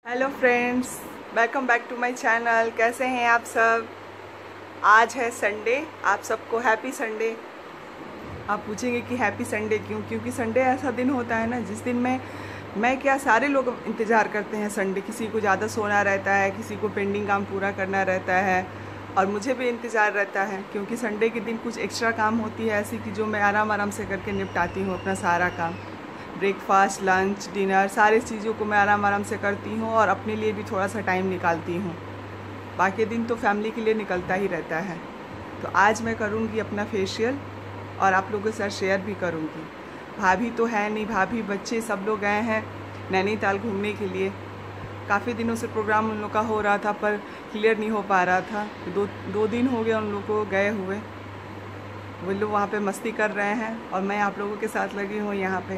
Hello friends, welcome back to my channel. कैसे हैं आप सब। आज है संडे। आप सबको हैप्पी संडे। आप पूछेंगे कि हैप्पी संडे क्यों? क्योंकि संडे ऐसा दिन होता है ना जिस दिन मैं क्या सारे लोग इंतज़ार करते हैं संडे। किसी को ज़्यादा सोना रहता है, किसी को पेंडिंग काम पूरा करना रहता है, और मुझे भी इंतज़ार रहता है क्योंकि संडे के दिन कुछ एक्स्ट्रा काम होती है ऐसी कि जो मैं आराम से करके निपटाती हूँ अपना सारा काम। ब्रेकफास्ट, लंच, डिनर, सारी चीज़ों को मैं आराम से करती हूँ और अपने लिए भी थोड़ा सा टाइम निकालती हूँ। बाकी दिन तो फैमिली के लिए निकलता ही रहता है। तो आज मैं करूँगी अपना फेशियल और आप लोगों के साथ शेयर भी करूँगी। भाभी तो है नहीं, भाभी बच्चे सब लोग गए हैं नैनीताल घूमने के लिए। काफ़ी दिनों से प्रोग्राम उन लोग का हो रहा था पर क्लियर नहीं हो पा रहा था। दो दिन हो गए उन लोग को गए हुए। वो लोग वहाँ पे मस्ती कर रहे हैं और मैं आप लोगों के साथ लगी हूँ यहाँ पे।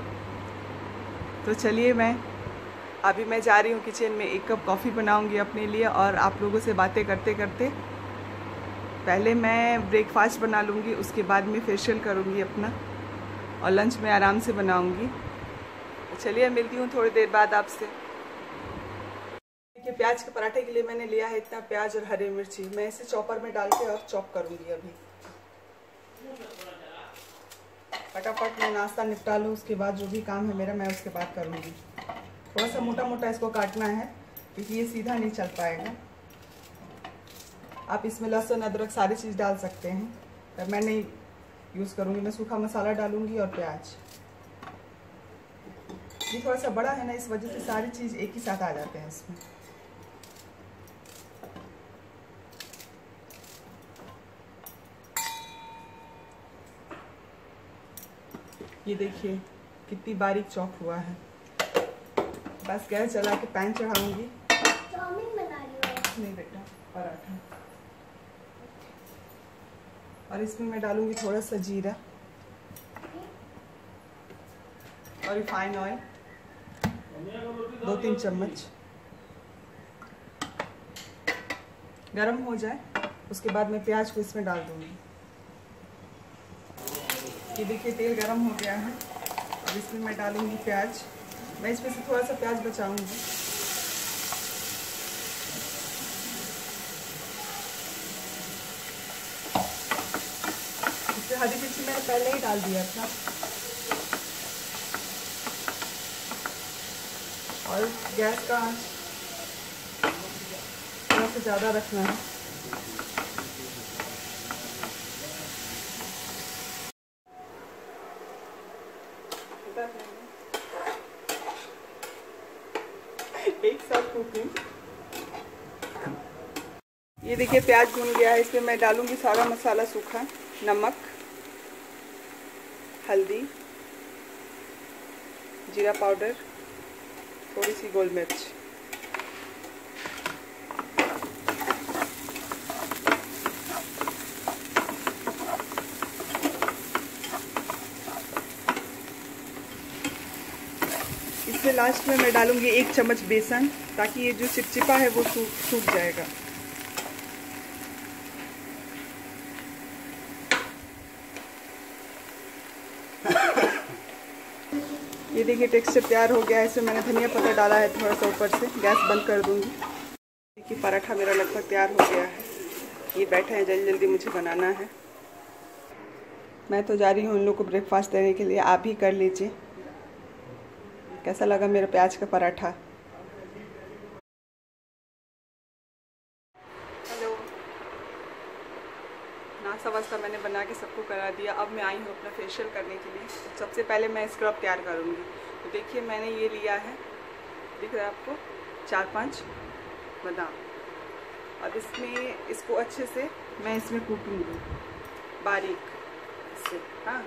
तो चलिए अभी मैं जा रही हूँ किचन में। एक कप कॉफ़ी बनाऊँगी अपने लिए और आप लोगों से बातें करते करते पहले मैं ब्रेकफास्ट बना लूँगी, उसके बाद में फेशियल करूँगी अपना और लंच में आराम से बनाऊँगी। तो चलिए मिलती हूँ थोड़ी देर बाद आपसे। देखिए प्याज के पराठे के लिए मैंने लिया है इतना प्याज और हरी मिर्ची। मैं इसे चॉपर में डाल के और चॉप करूँगी। अभी फटाफट मैं नाश्ता निपटा लूँ, उसके बाद जो भी काम है मेरा मैं उसके बाद करूँगी। थोड़ा सा मोटा मोटा इसको काटना है क्योंकि ये सीधा नहीं चल पाएगा। आप इसमें लहसुन, अदरक सारी चीज़ डाल सकते हैं, पर मैं नहीं यूज़ करूँगी। मैं सूखा मसाला डालूँगी और प्याज। ये थोड़ा सा बड़ा है ना, इस वजह से सारी चीज़ एक ही साथ आ जाते हैं इसमें। ये देखिए कितनी बारीक चॉप हुआ है। बस गैस जला के पैन चढ़ाऊंगी। चाउमीन बना रही हो? नहीं बेटा, पराठा। और इसमें मैं डालूंगी थोड़ा सा जीरा और रिफाइंड ऑयल 2-3 चम्मच। गरम हो जाए उसके बाद मैं प्याज को इसमें डाल दूंगी। ये देखिए तेल गरम हो गया है। अब इसमें मैं डालूंगी प्याज। मैं इसमें से थोड़ा सा प्याज बचाऊंगी। इससे हरी मिर्ची मैंने पहले ही डाल दिया था। और गैस का आंच थोड़ा सा ज़्यादा रखना है। एक साथ कुकिंग। ये देखिए प्याज भून गया है। इसमें मैं डालूंगी सारा मसाला सूखा, नमक, हल्दी, जीरा पाउडर, थोड़ी सी गोल मिर्च। इसमें लास्ट में मैं डालूंगी 1 चम्मच बेसन, ताकि ये जो चिपचिपा है वो सूख जाएगा। ये देखिए टेक्सचर तैयार हो गया है। इसमें मैंने धनिया पत्ता डाला है थोड़ा सा ऊपर से। गैस बंद कर दूंगी। देखिए पराठा मेरा लगभग तैयार हो गया है। ये बैठे हैं, जल्दी जल्दी मुझे बनाना है। मैं तो जा रही हूँ उन लोग को ब्रेकफास्ट देने के लिए। आप भी कर लीजिए। कैसा लगा मेरा प्याज का पराठा? हेलो, नाश्ता वास्ता मैंने बना के सबको करा दिया। अब मैं आई हूँ अपना फेशियल करने के लिए। सबसे पहले मैं स्क्रब तैयार करूँगी। तो देखिए मैंने ये लिया है, दिख रहा है आपको, 4-5 बादाम। अब इसमें इसको अच्छे से मैं इसमें कूटूँगी बारीक से। हाँ,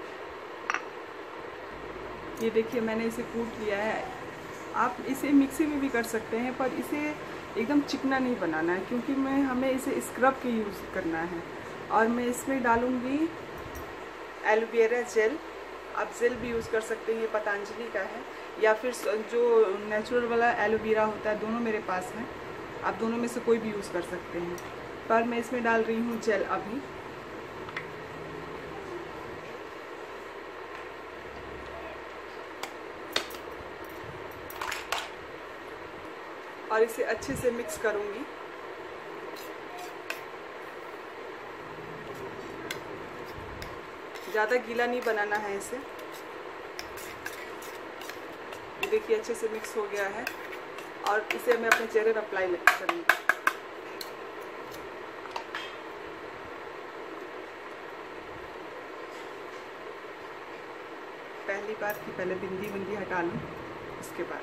ये देखिए मैंने इसे कूट लिया है। आप इसे मिक्सी में भी कर सकते हैं, पर इसे एकदम चिकना नहीं बनाना है क्योंकि हमें इसे स्क्रब के यूज़ करना है। और मैं इसमें डालूँगी एलोवेरा जेल। आप जेल भी यूज़ कर सकते हैं, ये पतंजलि का है, या फिर जो नेचुरल वाला एलोवेरा होता है, दोनों मेरे पास हैं। आप दोनों में से कोई भी यूज़ कर सकते हैं। पर मैं इसमें डाल रही हूँ जेल अभी। और इसे अच्छे से मिक्स करूँगी। ज़्यादा गीला नहीं बनाना है इसे। देखिए अच्छे से मिक्स हो गया है और इसे मैं अपने चेहरे पर अप्लाई करूँगी। पहली बार की पहले बिंदी हटा लूँ, इसके बाद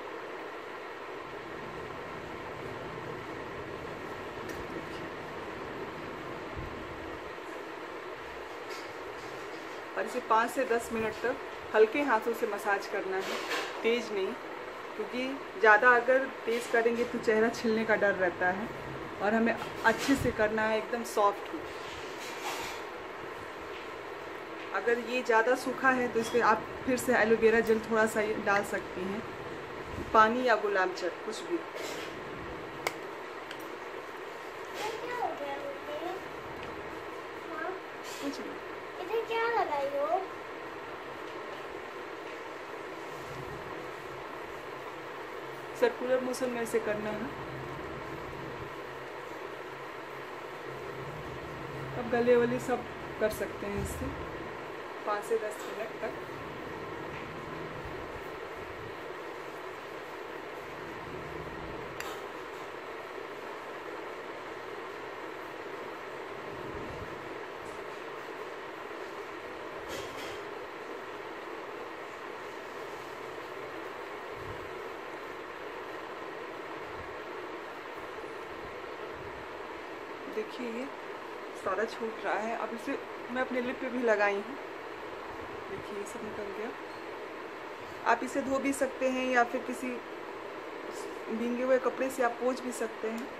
और इसे 5 से 10 मिनट तक हल्के हाथों से मसाज करना है, तेज़ नहीं, क्योंकि ज़्यादा अगर तेज़ करेंगे तो चेहरा छिलने का डर रहता है और हमें अच्छे से करना है, एकदम सॉफ्ट हो। अगर ये ज़्यादा सूखा है तो इसमें आप फिर से एलोवेरा जेल थोड़ा सा डाल सकती हैं, पानी या गुलाब जल, कुछ भी। कुछ नहीं। इधर क्या लगाई हो? सर्कुलर मोशन में से करना है। अब गले वाले सब कर सकते हैं इससे 5 से 10 मिनट तक। देखिए ये सारा छूट रहा है। अब इसे मैं अपने लिप पे भी लगाई हूँ। देखिए ये सब निकल गया। आप इसे धो भी सकते हैं या फिर किसी भींगे हुए कपड़े से आप पोंछ भी सकते हैं।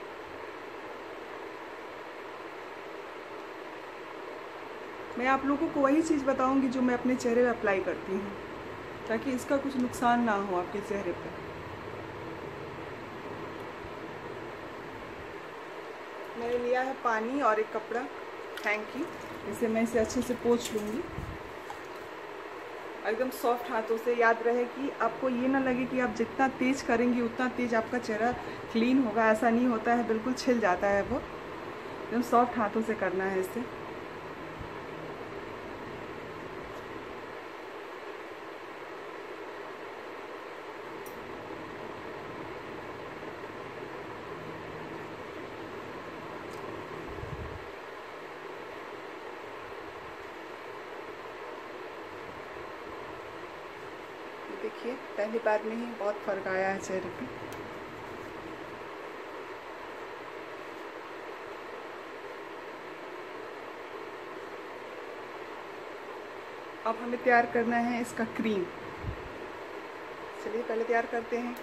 मैं आप लोगों को वही चीज़ बताऊंगी जो मैं अपने चेहरे पे अप्लाई करती हूँ, ताकि इसका कुछ नुकसान ना हो आपके चेहरे पर। मैंने लिया है पानी और एक कपड़ा हैंकी, इसे मैं इसे अच्छे से पोंछ लूँगी एकदम सॉफ्ट हाथों से। याद रहे कि आपको ये ना लगे कि आप जितना तेज़ करेंगी उतना तेज़ आपका चेहरा क्लीन होगा, ऐसा नहीं होता है, बिल्कुल छिल जाता है वो। एकदम सॉफ्ट हाथों से करना है इसे। देखिए पहली बार में ही बहुत फर्क आया है चेहरे पे। अब हमें तैयार करना है इसका क्रीम। चलिए पहले तैयार करते हैं।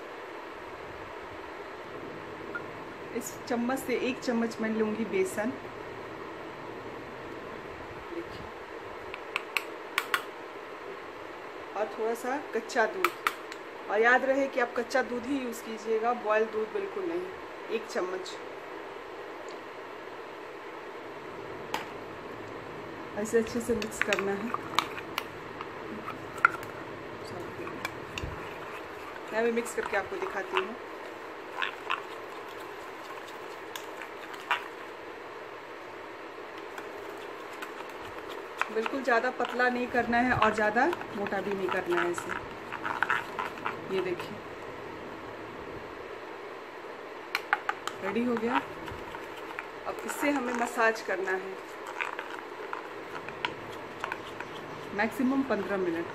इस चम्मच से 1 चम्मच मैं लूँगी बेसन। देखिए, और थोड़ा सा कच्चा दूध। और याद रहे कि आप कच्चा दूध ही यूज़ कीजिएगा, बॉयल दूध बिल्कुल नहीं। 1 चम्मच ऐसे अच्छे से मिक्स करना है। मैं भी मिक्स करके आपको दिखाती हूँ। बिल्कुल ज़्यादा पतला नहीं करना है और ज़्यादा मोटा भी नहीं करना है इसे। ये देखिए रेडी हो गया। अब इससे हमें मसाज करना है मैक्सिमम 15 मिनट।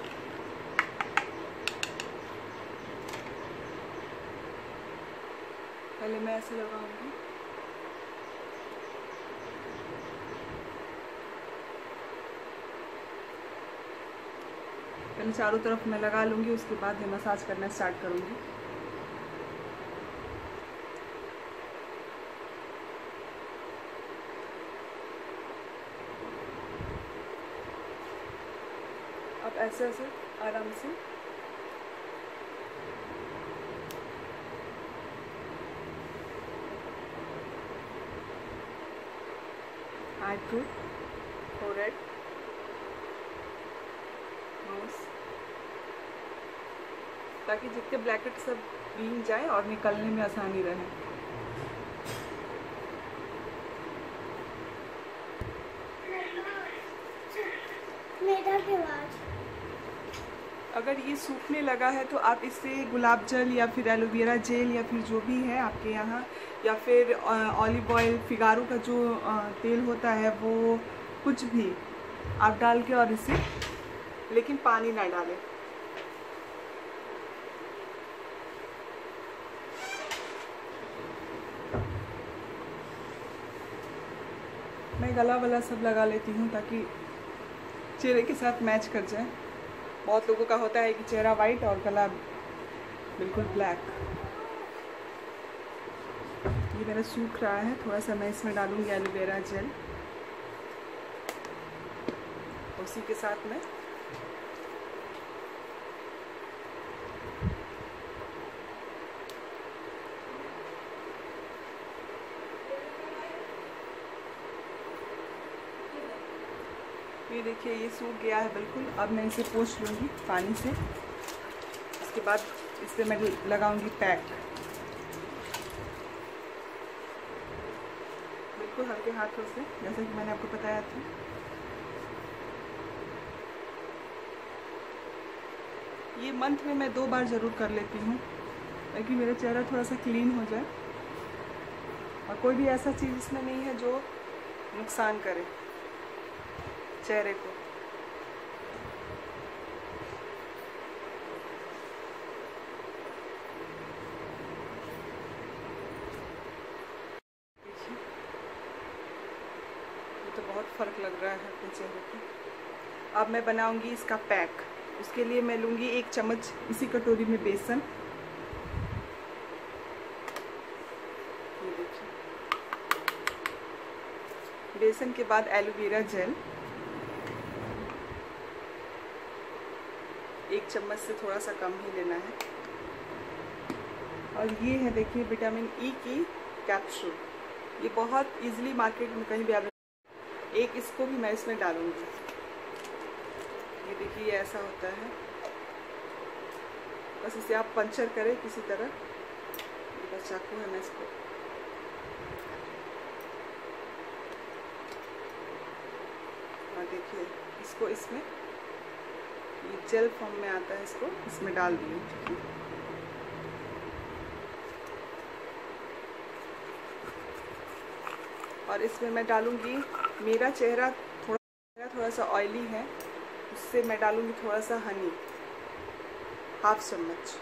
पहले मैं ऐसे लगाऊंगी। पहले चारों तरफ मैं लगा लूँगी, उसके बाद मैं मसाज करना स्टार्ट करूँगी। अब ऐसे ऐसे आराम से आईब्रो, फोरहेड, नोज, ताकि जितने ब्लैकेट सब भीग जाए और निकलने में आसानी रहे। मेरा के बाद अगर ये सूखने लगा है तो आप इससे गुलाब जल या फिर एलोवेरा जेल या फिर जो भी है आपके यहाँ, या फिर ऑलिव ऑयल, फिगारो का जो तेल होता है वो कुछ भी आप डाल के और इसे, लेकिन पानी ना डालें। मैं गला वाला सब लगा लेती हूँ ताकि चेहरे के साथ मैच कर जाए। बहुत लोगों का होता है कि चेहरा वाइट और गला बिल्कुल ब्लैक। ये मेरा सूख रहा है, थोड़ा सा मैं इसमें डालूंगी एलोवेरा जेल, उसी के साथ में ये देखिए ये सूख गया है बिल्कुल। अब मैं इसे पोंछ लूँगी पानी से। इसके बाद इस पर मैं लगाऊंगी पैक, बिल्कुल हल्के हाथों से, जैसा कि मैंने आपको बताया था। ये मंथ में मैं 2 बार ज़रूर कर लेती हूँ ताकि मेरा चेहरा थोड़ा सा क्लीन हो जाए और कोई भी ऐसा चीज़ इसमें नहीं है जो नुकसान करे चेहरे को। ये तो बहुत फ़र्क लग रहा है अपने चेहरे पे। अब मैं बनाऊंगी इसका पैक। उसके लिए मैं लूँगी 1 चम्मच इसी कटोरी में बेसन। ये देखिए, बेसन के बाद एलोवेरा जेल 1 चम्मच से थोड़ा सा कम ही लेना है। और ये है देखिए विटामिन ई की कैप्सूल। ये बहुत इजीली मार्केट में कहीं भी एक इसको भी मैं इसमें डालूंगी। ये देखिए ये ऐसा होता है, बस इसे आप पंचर करें किसी तरह। ये बस चाकू है, मैं इसको देखिए इसको इसमें ये जेल फॉर्म में आता है, इसको इसमें डाल दिए। ठीक है, और इसमें मैं डालूंगी, मेरा चेहरा थोड़ा सा ऑयली है, उससे मैं डालूंगी थोड़ा सा हनी, 1/2 चम्मच,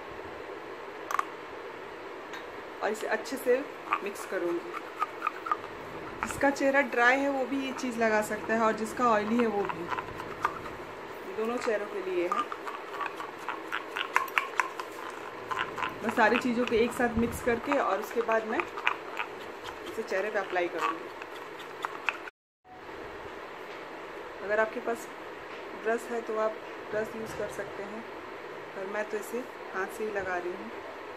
और इसे अच्छे से मिक्स करूंगी। जिसका चेहरा ड्राई है वो भी ये चीज़ लगा सकता है और जिसका ऑयली है वो भी। दोनों चेहरों के लिए है। मैं सारी चीज़ों को एक साथ मिक्स करके और उसके बाद मैं इसे चेहरे पे अप्लाई करूँगी। अगर आपके पास ब्रश है तो आप ब्रश यूज़ कर सकते हैं, पर मैं तो इसे हाथ से ही लगा रही हूँ।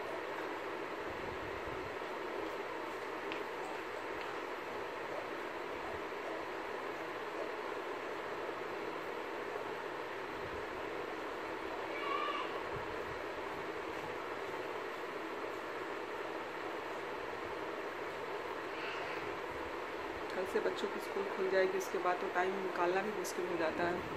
कल से बच्चों की स्कूल खुल जाएगी, उसके बाद तो टाइम निकालना भी मुश्किल हो जाता है।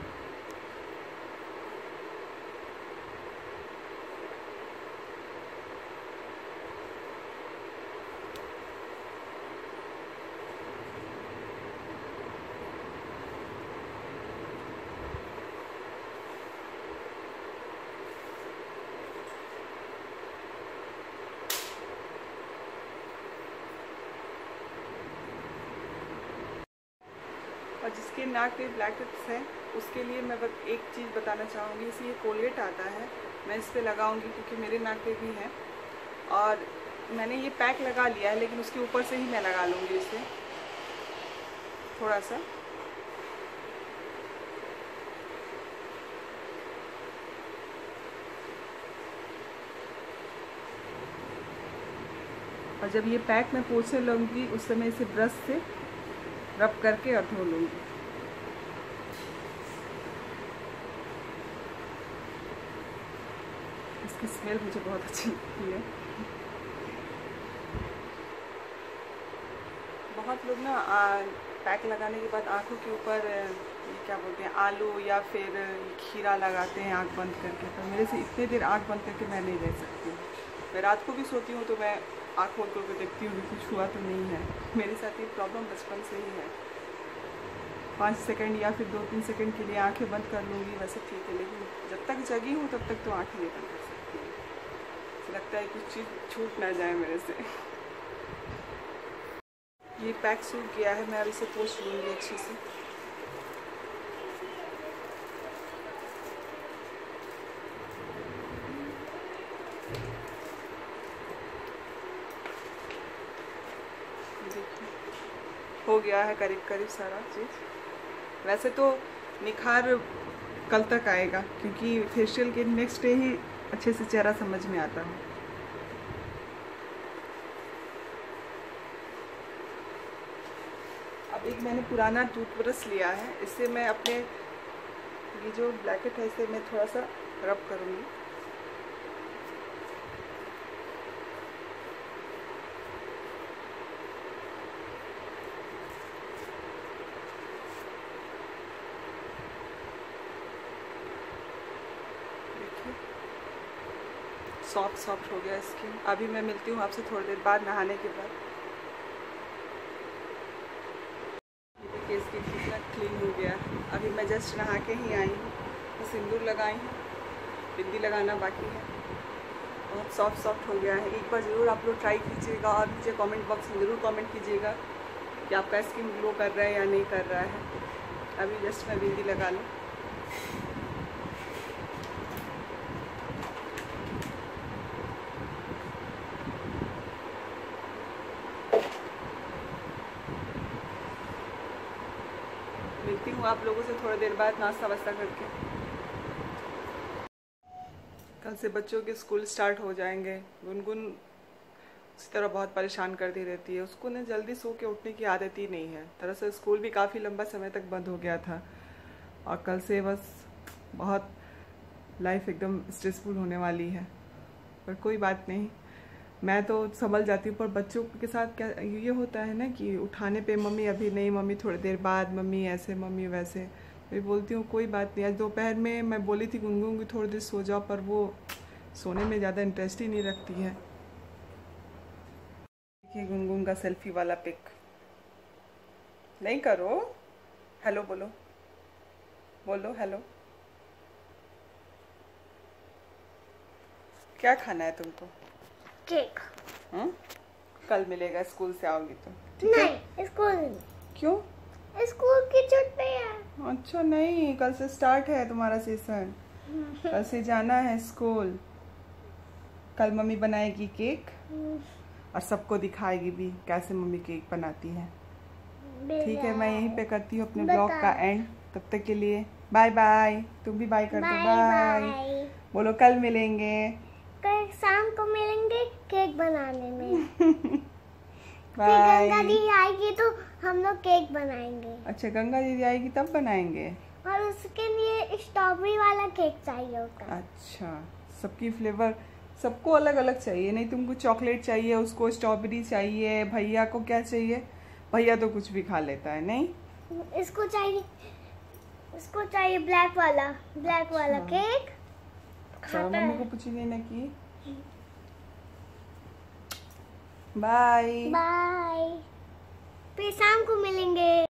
और जिसके नाक पे ब्लैक टिप्स है उसके लिए मैं बस एक चीज़ बताना चाहूँगी। इसे ये कोलगेट आता है, मैं इस पर लगाऊंगी क्योंकि मेरे नाक पे भी है। और मैंने ये पैक लगा लिया है, लेकिन उसके ऊपर से ही मैं लगा लूँगी इसे थोड़ा सा। और जब ये पैक मैं पोंछने लूँगी उस समय इसे ब्रश से रब करके और धो लूँगी। इसकी स्मेल मुझे बहुत अच्छी लगती है। बहुत लोग ना पैक लगाने के बाद आँखों के ऊपर क्या बोलते हैं, आलू या फिर खीरा लगाते हैं आँख बंद करके। तो मेरे से इतने देर आँख बंद करके मैं नहीं रह सकती। मैं रात को भी सोती हूँ तो मैं आँख खोल करके देखती हूँ कि कुछ हुआ तो नहीं है। मेरे साथ ये प्रॉब्लम बचपन से ही है। 5 सेकंड या फिर 2-3 सेकंड के लिए आंखें बंद कर लूँगी वैसे ठीक है, लेकिन जब तक जगी हूँ तब तक तो आंखें नहीं बंद कर सकती हूँ। तो लगता है कुछ चीज़ छूट ना जाए मेरे से। ये पैक सूख गया है, मैं अब इसे पोंछ लूँगी अच्छे से। हो गया है करीब करीब सारा चीज़। वैसे तो निखार कल तक आएगा क्योंकि फेशियल के नेक्स्ट डे ही अच्छे से चेहरा समझ में आता है। अब एक मैंने पुराना टूथब्रश लिया है, इससे मैं अपने ये जो ब्लैकेट है इसे मैं थोड़ा सा रब करूँगी। सॉफ्ट हो गया स्किन। अभी मैं मिलती हूँ आपसे थोड़ी देर बाद नहाने के बाद। ये देखिए स्किन कितना क्लीन हो गया। अभी मैं जस्ट नहा के ही आई हूँ, तो सिंदूर लगाई हूँ, बिंदी लगाना बाकी है। बहुत सॉफ्ट हो गया है। एक बार ज़रूर आप लोग ट्राई कीजिएगा और मुझे कमेंट बॉक्स में ज़रूर कमेंट कीजिएगा कि आपका स्किन ग्लो कर रहा है या नहीं कर रहा है। अभी जस्ट मैं बिंदी लगा लूँ। मिलती हूँ आप लोगों से थोड़ी देर बाद नाश्ता वास्ता करके। कल से बच्चों के स्कूल स्टार्ट हो जाएंगे। गुनगुन उसी तरह बहुत परेशान करती रहती है। उसको ना जल्दी सो के उठने की आदत ही नहीं है। दरअसल स्कूल भी काफ़ी लंबा समय तक बंद हो गया था और कल से बस बहुत लाइफ एकदम स्ट्रेसफुल होने वाली है। पर कोई बात नहीं, मैं तो संभल जाती हूँ। पर बच्चों के साथ क्या ये होता है ना कि उठाने पे मम्मी अभी नहीं, मम्मी थोड़ी देर बाद, मम्मी ऐसे, मम्मी वैसे। मैं बोलती हूँ कोई बात नहीं। आज दोपहर में मैं बोली थी गुनगुन की थोड़ी देर सो जाओ, पर वो सोने में ज़्यादा इंटरेस्ट ही नहीं रखती है। देखिए गुनगुन का सेल्फी वाला पिक। नहीं करो, हेलो बोलो, बोलो हेलो। क्या खाना है तुमको? केक। कल मिलेगा, स्कूल से आओगी तो। नहीं, स्कूल नहीं। क्यों? स्कूल की छुट्टी है। अच्छा नहीं, कल से स्टार्ट है तुम्हारा सेशन। कल से जाना है स्कूल। कल मम्मी बनाएगी केक और सबको दिखाएगी भी कैसे मम्मी केक बनाती है। ठीक है, मैं यहीं पे करती हूँ अपने ब्लॉग का एंड। तब तक के लिए बाय बाय। तुम भी बाय कर दो, बाय बोलो। कल मिलेंगे, कल शाम को मिलेंगे केक बनाने में। बाय। गंगा दीदी आएगी तो हम लोग केक बनाएंगे। अच्छा, गंगा दीदी आएगी तब बनाएंगे। और उसके लिए स्ट्रॉबेरी वाला केक चाहिए होगा। अच्छा, सबकी फ्लेवर सबको अलग अलग चाहिए। नहीं तुमको चॉकलेट चाहिए, उसको स्ट्रॉबेरी चाहिए, भैया को क्या चाहिए? भैया तो कुछ भी खा लेता है। नहीं इसको चाहिए ब्लैक वाला केक। चलो मम्मी को पूछेंगे ना कि बाय।